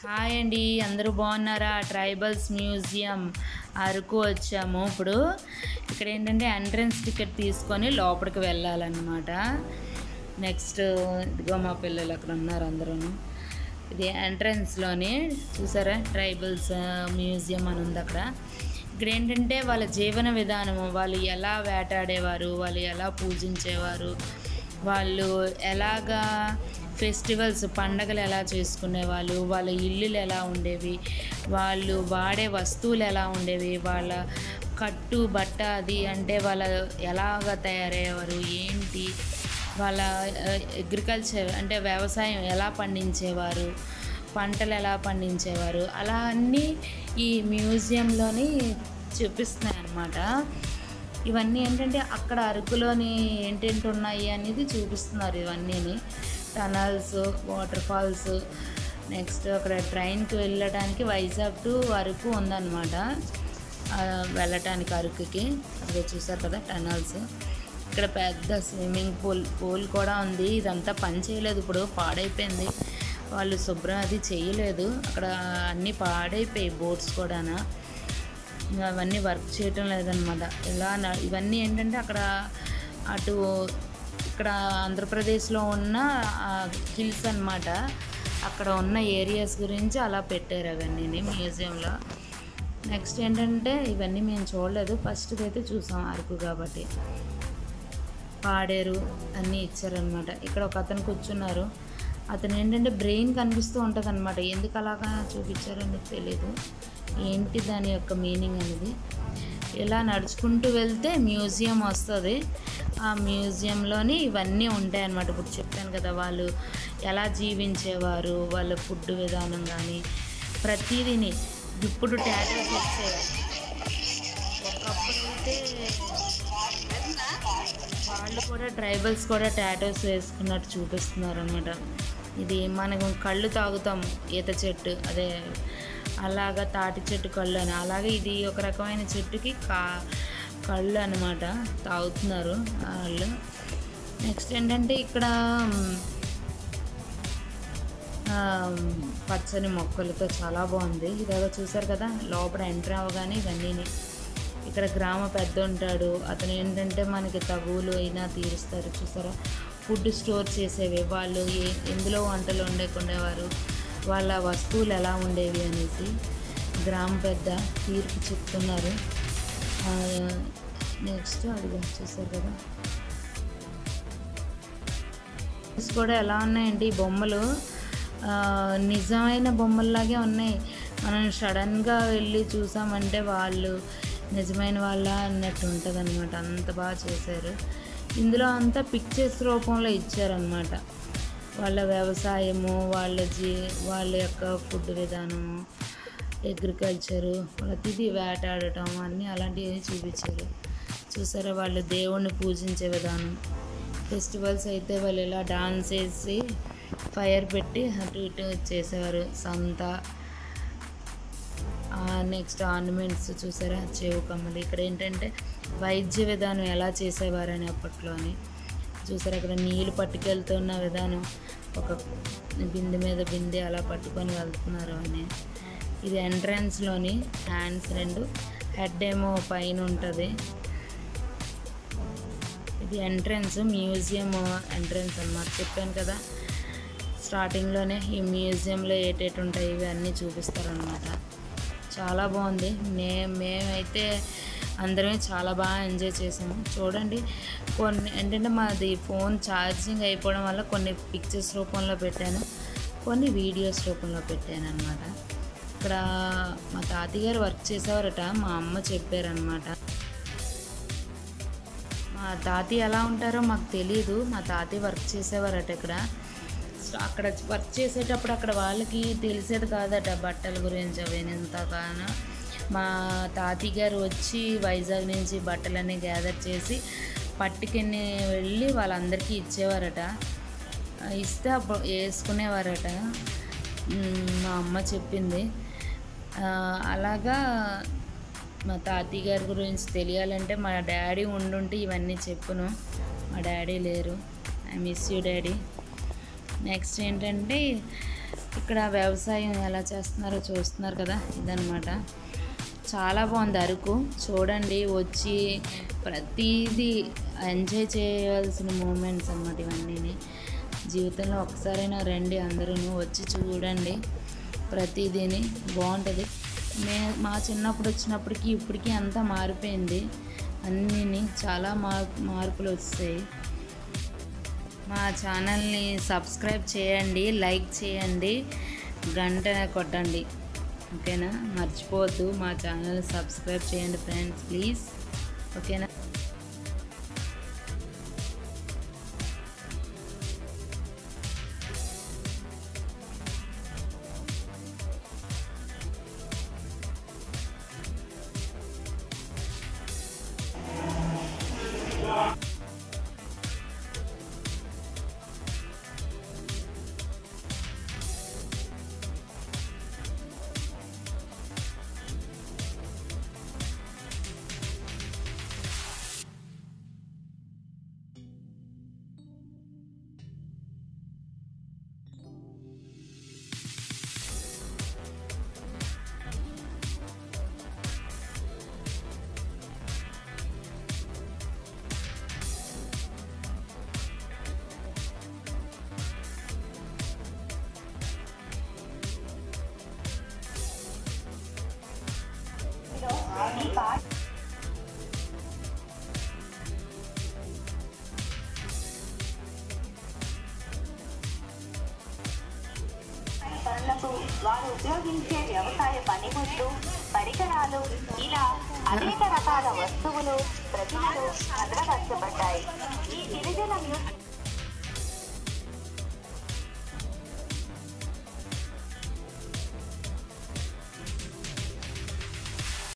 Hi అండి, అందరూ బాగున్నారా? ట్రైబల్స్ మ్యూజియం అరకు వచ్చాము. ఇప్పుడు ఇక్కడ ఏంటంటే ఎంట్రన్స్ టికెట్ తీసుకొని లోపలికి వెళ్ళాలన్నమాట. నెక్స్ట్ ఇదిగో మా పిల్లలు అక్కడ ఉన్నారు అందరూ. ఇది ఎంట్రన్స్లోని చూసారా ట్రైబల్స్ మ్యూజియం అని ఉంది అక్కడ. ఇక్కడ ఏంటంటే వాళ్ళ జీవన విధానము, వాళ్ళు ఎలా వేటాడేవారు, వాళ్ళు ఎలా పూజించేవారు, వాళ్ళు ఎలాగా ఫెస్టివల్స్ పండగలు ఎలా చేసుకునేవాళ్ళు, వాళ్ళ ఇల్లులు ఎలా ఉండేవి, వాళ్ళు వాడే వస్తువులు ఎలా ఉండేవి, వాళ్ళ కట్టు బట్ట అది అంటే వాళ్ళ ఎలాగ తయారయ్యేవారు, ఏంటి వాళ్ళ అగ్రికల్చర్ అంటే వ్యవసాయం ఎలా పండించేవారు, పంటలు ఎలా పండించేవారు, అలా అన్నీ ఈ మ్యూజియంలోని చూపిస్తున్నాయి అన్నమాట. ఇవన్నీ ఏంటంటే అక్కడ అరకులోని ఏంటేంటి ఉన్నాయి అనేది చూపిస్తున్నారు. ఇవన్నీని టనల్స్, వాటర్ ఫాల్స్, నెక్స్ట్ అక్కడ ట్రైన్కి వెళ్ళడానికి వైజాగ్ టు అరకు ఉందన్నమాట. వెళ్ళటానికి అరకుకి అక్కడ చూసారు కదా టనల్స్. ఇక్కడ పెద్ద స్విమ్మింగ్ పూల్ కూడా ఉంది. ఇదంతా పని చేయలేదు, ఇప్పుడు పాడైపోయింది. వాళ్ళు శుభ్రం అది చేయలేదు, అక్కడ అన్నీ పాడైపోయాయి. బోట్స్ కూడా అవన్నీ వర్క్ చేయటం లేదనమాట. ఇవన్నీ ఏంటంటే అక్కడ అటు ఇక్కడ ఆంధ్రప్రదేశ్లో ఉన్న హిల్స్ అన్నమాట. అక్కడ ఉన్న ఏరియాస్ గురించి అలా పెట్టారు అవన్నీ మ్యూజియంలో. నెక్స్ట్ ఏంటంటే ఇవన్నీ మేము చూడలేదు, ఫస్ట్ అయితే చూసాం అరకు కాబట్టి. పాడేరు అన్నీ ఇచ్చారనమాట. ఇక్కడ ఒక అతను కూర్చున్నారు. అతను ఏంటంటే బ్రెయిన్ కనిపిస్తూ ఉంటుంది అనమాట. ఎందుకు అలాగా చూపించారో మీకు తెలీదు, ఏంటి దాని యొక్క మీనింగ్ అనేది. ఇలా నడుచుకుంటూ వెళ్తే మ్యూజియం వస్తుంది. ఆ మ్యూజియంలోని ఇవన్నీ ఉంటాయి అన్నమాట. ఇప్పుడు చెప్పాను కదా వాళ్ళు ఎలా జీవించేవారు, వాళ్ళ ఫుడ్ విధానం కానీ ప్రతిదీని. ఇప్పుడు టాటూస్ వచ్చాయి, ఒకప్పుడు అయితే వాళ్ళు కూడా ట్రైబల్స్ కూడా టాటూస్ వేసుకున్నట్టు చూపిస్తున్నారు అనమాట. ఇది మనకు కళ్ళు తాగుతాం, ఈత చెట్టు అదే అలాగా తాటి చెట్టు కళ్ళు అని, అలాగే ఇది ఒక రకమైన చెట్టుకి కళ్ళు అనమాట, తాగుతున్నారు వాళ్ళు. నెక్స్ట్ ఏంటంటే ఇక్కడ పచ్చని మొక్కలతో చాలా బాగుంది. ఇలాగ చూసారు కదా లోపల ఎంటర్ అవ్వగానే ఇవన్నీ. ఇక్కడ గ్రామ పెద్ద ఉంటాడు, అతను ఏంటంటే మనకి తగువులు అయినా తీరుస్తారు. చూసారా ఫుడ్ స్టోర్ చేసేవి, వాళ్ళు ఎందులో వంటలు వండుకునేవారు, వాళ్ళ వస్తువులు ఎలా ఉండేవి అనేసి గ్రామ పెద్ద తీర్పు చెప్తున్నారు. నెక్స్ట్ అదిగో చూసారు కదా కూడా ఎలా ఉన్నాయండి ఈ బొమ్మలు, నిజమైన బొమ్మల్లాగే ఉన్నాయి. మనం సడన్గా వెళ్ళి చూసామంటే వాళ్ళు నిజమైన వాళ్ళ అన్నట్టు ఉంటుంది అనమాట. అంత బాగా చేశారు. ఇందులో అంతా పిక్చర్స్ రూపంలో ఇచ్చారనమాట. వాళ్ళ వ్యవసాయము, వాళ్ళ యొక్క ఫుడ్ విధానము, అగ్రికల్చరు, ప్రతిదీ వేటాడటం అన్నీ అలాంటివి చూపించారు. చూసారా వాళ్ళు దేవుణ్ణి పూజించే విధానం. ఫెస్టివల్స్ అయితే వాళ్ళు ఇలా డాన్స్ వేసి ఫైర్ పెట్టి అటు ఇటు చేసేవారు. సంత, నెక్స్ట్ ఆర్నమెంట్స్ చూసారా చెవు కమ్మలు. ఇక్కడ ఏంటంటే వైద్య విధానం ఎలా చేసేవారని అప్పట్లోని చూసారు. అక్కడ నీళ్ళు పట్టుకెళ్తున్న విధానం, ఒక బిందె మీద బిందె అలా పట్టుకొని వెళ్తున్నారు అని. ఇది ఎంట్రన్స్లోని హ్యాండ్స్ రెండు, హెడ్ ఏమో పైన ఉంటుంది. ఇది ఎంట్రన్స్, మ్యూజియం ఎంట్రన్స్ అన్నమాట. చెప్పాను కదా స్టార్టింగ్లోనే ఈ మ్యూజియంలో ఏటేటి ఉంటాయి ఇవి అన్నీ చూపిస్తారనమాట. చాలా బాగుంది. మేమైతే అందరమే చాలా బాగా ఎంజాయ్ చేసాము. చూడండి కొన్ని ఏంటంటే మాది ఫోన్ ఛార్జింగ్ అయిపోవడం వల్ల కొన్ని పిక్చర్స్ రూపంలో పెట్టాను, కొన్ని వీడియోస్ రూపంలో పెట్టాను అనమాట. ఇక్కడ మా తాతయ్య గారు వర్క్ చేసేవారట, మా అమ్మ చెప్పారనమాట. మా తాతయ్య ఎలా ఉంటారో మాకు తెలీదు, మా తాతయ్య వర్క్ చేసేవారట ఇక్కడ. అక్కడ వర్క్ చేసేటప్పుడు అక్కడ వాళ్ళకి తెలిసేది కాదట బట్టల గురించి అవేనంతగానో. మా తాతయ్య గారు వచ్చి వైజాగ్ నుంచి బట్టలన్నీ గ్యాదర్ చేసి పట్టుకెళ్ళి వెళ్ళి వాళ్ళందరికీ ఇచ్చేవారట. ఇస్తే అప్పుడు వేసుకునేవారట, మా అమ్మ చెప్పింది. అలాగా మా తాతయ్య గారి గురించి తెలియాలంటే మా డాడీ ఉండుంటే ఇవన్నీ చెప్పును. మా డాడీ లేరు. I miss you daddy. Next ఏంటంటే ఇక్కడ వ్యవసాయం ఎలా చేస్తున్నారో చూస్తున్నారు కదా, ఇదనమాట. చాలా బాగుంది అరకు. చూడండి, వచ్చి ప్రతిదీ ఎంజాయ్ చేయాల్సిన మూమెంట్స్ అన్నమాట ఇవన్నీ. జీవితంలో ఒకసారైనా రండి, అందరూ వచ్చి చూడండి, ప్రతిదీని బాగుంటుంది. మా చిన్నప్పుడు వచ్చినప్పటికి ఇప్పటికీ అంతా మారిపోయింది. అన్నీ చాలా మార్పులు వస్తాయి. మా ఛానల్ని సబ్స్క్రైబ్ చేయండి, లైక్ చేయండి, గంట కొట్టండి, ఓకేనా? మర్చిపోవద్దు, మా ఛానల్ని సబ్స్క్రైబ్ చేయండి ఫ్రెండ్స్, ప్లీజ్, ఓకేనా? వారు ఉపయోగించే వ్యవసాయ పనిముట్లు, పరికరాలు, ఇలా అనేక రకాల వస్తువులు, ప్రతిమలు భద్రపరచబడ్డాయి. ఈ గిరిజన